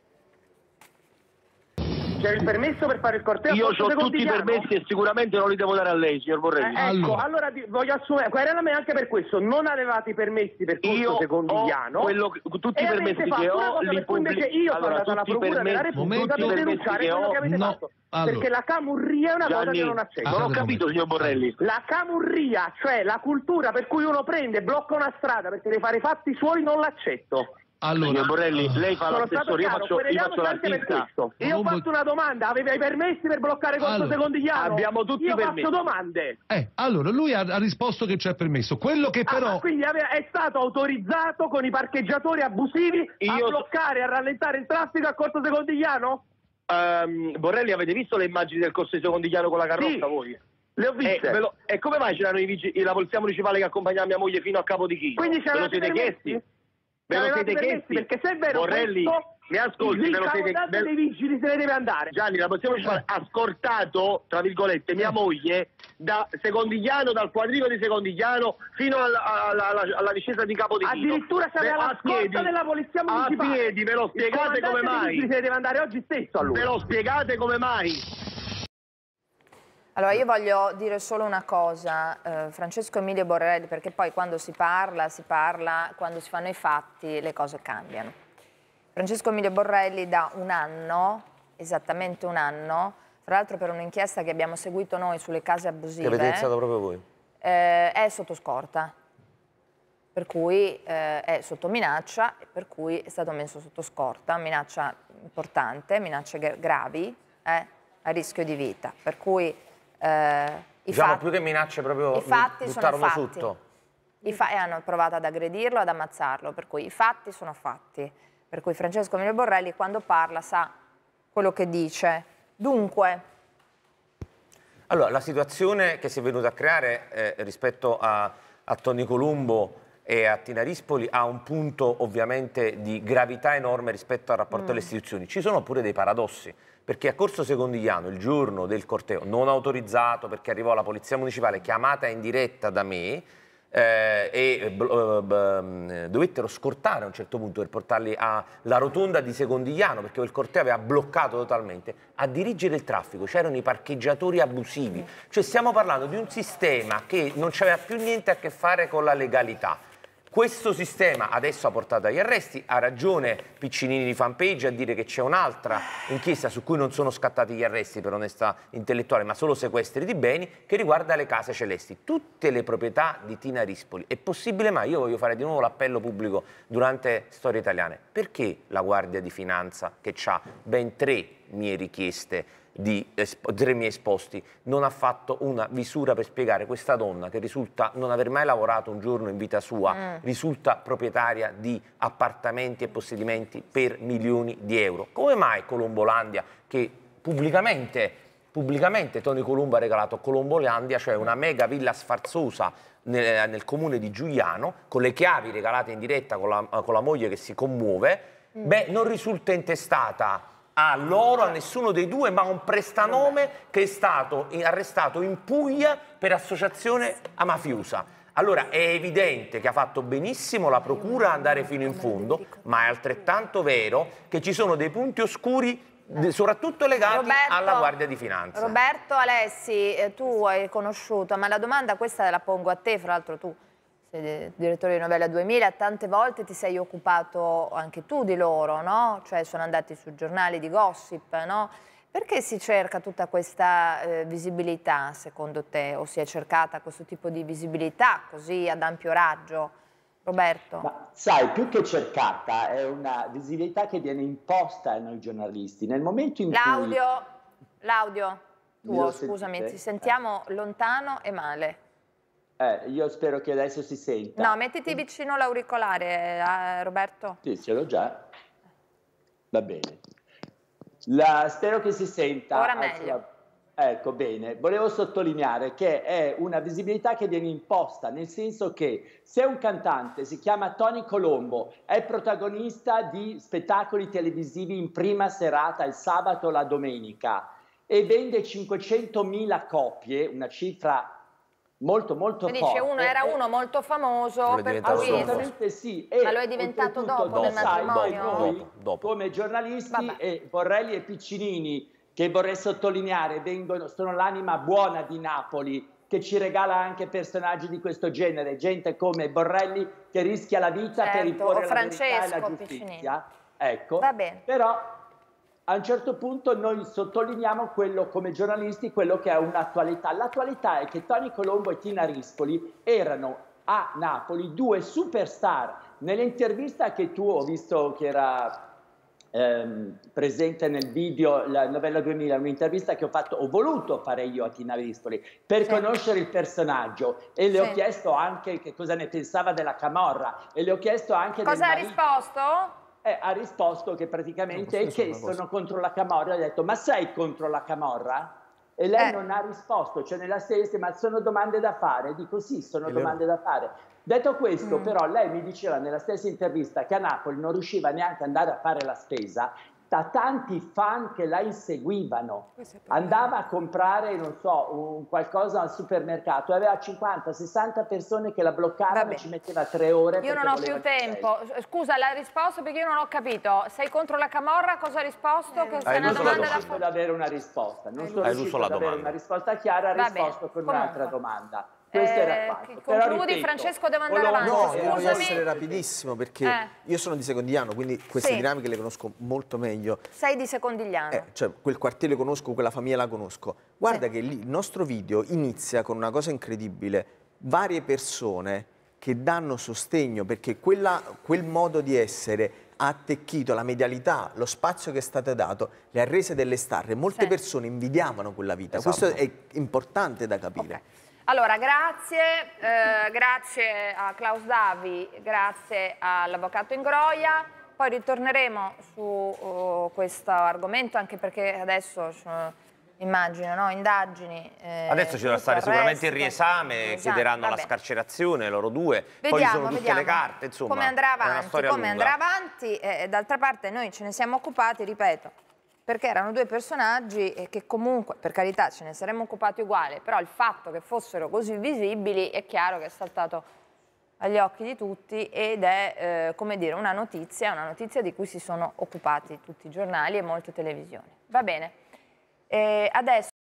[SPEAKER 13] C'è il permesso per fare il corteo?
[SPEAKER 6] Io ho tutti i permessi e sicuramente non li devo dare a lei, signor Borrelli.
[SPEAKER 13] Ecco, allora voglio assumere, querelami anche per questo, non avevate i permessi per corso secondigliano.
[SPEAKER 6] Tutti i permessi che ho,
[SPEAKER 13] invece io sono andato alla Procura della Repubblica per denunciare quello che avete fatto. Perché la camurria è una cosa che non accetto.
[SPEAKER 6] Non ho capito, signor Borrelli.
[SPEAKER 13] La camurria, cioè la cultura per cui uno prende e blocca una strada perché deve fare i fatti suoi, non l'accetto.
[SPEAKER 6] Allora, signor Borrelli, lei fa l'assessore, io faccio l'artista.
[SPEAKER 13] Io ho fatto una domanda, aveva i permessi per bloccare corso secondigliano?
[SPEAKER 6] Abbiamo tutti i permessi.
[SPEAKER 13] Io faccio domande.
[SPEAKER 8] Allora, lui ha risposto che c'è permesso. Quello che però...
[SPEAKER 13] quindi è stato autorizzato con i parcheggiatori abusivi a bloccare, a rallentare il traffico a corso secondigliano?
[SPEAKER 6] Borrelli, avete visto le immagini del corso secondigliano con la carrozza voi?
[SPEAKER 13] Le ho viste.
[SPEAKER 6] E come mai c'erano la polizia municipale che accompagnava mia moglie fino a Capo di Chi?
[SPEAKER 13] Quindi ce l'avete chiesti?
[SPEAKER 6] Ve lo siete chiesti?
[SPEAKER 13] Perché se è vero
[SPEAKER 6] Borrelli, mi ascolti,
[SPEAKER 13] il capodanno dei vigili se ne deve andare.
[SPEAKER 6] Gianni, la polizia municipale ha scortato, tra virgolette, mia moglie da Secondigliano, dal quadrigo di Secondigliano fino alla discesa di Capo di Chino.
[SPEAKER 13] Addirittura c'aveva la scorta della polizia municipale.
[SPEAKER 6] A piedi, ve lo spiegate come mai?
[SPEAKER 13] Se ne deve andare oggi stesso allora.
[SPEAKER 6] Ve lo spiegate come mai?
[SPEAKER 9] Allora io voglio dire solo una cosa, Francesco Emilio Borrelli, perché poi quando si parla, quando si fanno i fatti le cose cambiano. Francesco Emilio Borrelli da un anno, esattamente un anno, tra l'altro per un'inchiesta che abbiamo seguito noi sulle case abusive,
[SPEAKER 14] che avete iniziato proprio voi,
[SPEAKER 9] è sotto scorta, per cui è sotto minaccia, e per cui è stato messo sotto scorta, minaccia importante, minacce gravi, a rischio di vita, per cui
[SPEAKER 14] diciamo più che minacce proprio
[SPEAKER 9] i fatti sono fatti.
[SPEAKER 14] Sotto.
[SPEAKER 9] Hanno provato ad aggredirlo, ad ammazzarlo, per cui i fatti sono fatti. Per cui Francesco Emilio Borrelli quando parla sa quello che dice. Dunque...
[SPEAKER 14] Allora, la situazione che si è venuta a creare rispetto a Toni Colombo e a Tina Rispoli ha un punto ovviamente di gravità enorme rispetto al rapporto alle istituzioni. Ci sono pure dei paradossi, perché a Corso Secondigliano, il giorno del corteo, non autorizzato perché arrivò la polizia municipale chiamata in diretta da me, dovettero scortare a un certo punto per portarli alla rotonda di Secondigliano, perché il corteo aveva bloccato totalmente, a dirigere il traffico. C'erano i parcheggiatori abusivi. Cioè stiamo parlando di un sistema che non c'aveva più niente a che fare con la legalità. Questo sistema adesso ha portato agli arresti, ha ragione Piccinini di Fanpage a dire che c'è un'altra inchiesta su cui non sono scattati gli arresti per onestà intellettuale, ma solo sequestri di beni, che riguarda le case celesti. Tutte le proprietà di Tina Rispoli. È possibile mai? Io voglio fare di nuovo l'appello pubblico durante Storie Italiane. Perché la Guardia di Finanza, che ha ben 3 mie richieste, 3 miei esposti, non ha fatto una visura per spiegare questa donna che risulta non aver mai lavorato un giorno in vita sua, risulta proprietaria di appartamenti e possedimenti per milioni di euro. Come mai Colombolandia, che pubblicamente Toni Colombo ha regalato Colombolandia, cioè una mega villa sfarzosa nel comune di Giuliano, con le chiavi regalate in diretta con la moglie che si commuove, beh, non risulta intestata a loro, a nessuno dei due, ma a un prestanome che è stato arrestato in Puglia per associazione a mafiosa. Allora è evidente che ha fatto benissimo la procura ad andare fino in fondo, ma è altrettanto vero che ci sono dei punti oscuri, soprattutto legati alla Guardia di Finanza.
[SPEAKER 9] Roberto Alessi, tu hai conosciuto, ma la domanda questa la pongo a te, fra l'altro tu sei direttore di Novella 2000, tante volte ti sei occupato anche tu di loro, no? Cioè sono andati sui giornali di gossip, no? Perché si cerca tutta questa visibilità, secondo te? O si è cercata questo tipo di visibilità così ad ampio raggio? Roberto?
[SPEAKER 4] Ma, sai, più che cercata, è una visibilità che viene imposta a noi giornalisti. Nel momento in cui...
[SPEAKER 9] L'audio tuo, scusami, ti sentiamo lontano e male.
[SPEAKER 4] Io spero che adesso si senta.
[SPEAKER 9] No, mettiti vicino l'auricolare, Roberto.
[SPEAKER 4] Sì, ce l'ho già. Va bene. Spero che si senta.
[SPEAKER 9] Ora meglio.
[SPEAKER 4] Ecco, bene. Volevo sottolineare che è una visibilità che viene imposta, nel senso che se un cantante si chiama Tony Colombo, è protagonista di spettacoli televisivi in prima serata il sabato o la domenica e vende 500.000 copie, una cifra molto molto forte.
[SPEAKER 9] Dice era uno molto famoso, per cui
[SPEAKER 4] assolutamente sì.
[SPEAKER 9] Ma lo è diventato dopo del matrimonio?
[SPEAKER 4] Dopo. Come giornalisti, Borrelli e Piccinini, che vorrei sottolineare, sono l'anima buona di Napoli, che ci regala anche personaggi di questo genere, gente come Borrelli che rischia la vita per imporre la verità e la giustizia. Ecco,
[SPEAKER 9] va bene.
[SPEAKER 4] Però a un certo punto noi sottolineiamo come giornalisti quello che è un'attualità. L'attualità è che Tony Colombo e Tina Rispoli erano a Napoli due superstar. Nell'intervista che tu ho visto che era presente nel video la Novella 2000, un'intervista che ho voluto fare io a Tina Rispoli per conoscere il personaggio e le ho chiesto anche che cosa ne pensava della camorra e le ho chiesto anche
[SPEAKER 9] cosa ha risposto?
[SPEAKER 4] Ha risposto che praticamente sono contro la camorra. Ha detto: ma sei contro la camorra? E lei non ha risposto, cioè nella stessa, ma sono domande da fare. Dico sì, sono domande da fare. Detto questo, però, lei mi diceva nella stessa intervista che a Napoli non riusciva neanche ad andare a fare la spesa da tanti fan che la inseguivano. Andava a comprare, non so, qualcosa al supermercato e aveva 50-60 persone che la bloccavano e ci metteva 3 ore.
[SPEAKER 9] Io non ho più tempo. Scusa, l'ha risposto perché io non ho capito. Sei contro la camorra? Cosa ha risposto? Che
[SPEAKER 4] non sono riuscito ad avere una risposta. Non sono riuscito ad avere una risposta chiara, ha risposto con un'altra domanda. Questo era fatto.
[SPEAKER 9] Concludi, Francesco, devo andare avanti.
[SPEAKER 12] No, voglio essere rapidissimo perché io sono di Secondigliano, quindi queste dinamiche le conosco molto meglio.
[SPEAKER 9] Sei di Secondigliano?
[SPEAKER 12] Cioè, quel quartiere conosco, quella famiglia la conosco. Guarda che lì il nostro video inizia con una cosa incredibile. Varie persone che danno sostegno perché quel modo di essere ha attecchito la medialità, lo spazio che è stato dato, le ha rese delle star. Molte persone invidiavano quella vita. Questo è importante da capire.
[SPEAKER 9] Allora, grazie a Klaus Davi, grazie all'avvocato Ingroia, poi ritorneremo su questo argomento anche perché adesso immagino, no? Indagini.
[SPEAKER 14] Adesso ci dovrà stare sicuramente il riesame, chiederanno la scarcerazione, loro due, poi ci sono tutte le carte, insomma.
[SPEAKER 9] Come andrà avanti, d'altra parte noi ce ne siamo occupati, ripeto, perché erano due personaggi che comunque, per carità, ce ne saremmo occupati uguali, però il fatto che fossero così visibili è chiaro che è saltato agli occhi di tutti ed è, come dire, una notizia di cui si sono occupati tutti i giornali e molte televisioni. Va bene, adesso